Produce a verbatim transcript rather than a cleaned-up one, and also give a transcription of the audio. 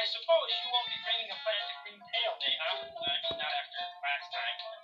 suppose you won't be bringing a plastic green pail, Neha. I mean, not after last time.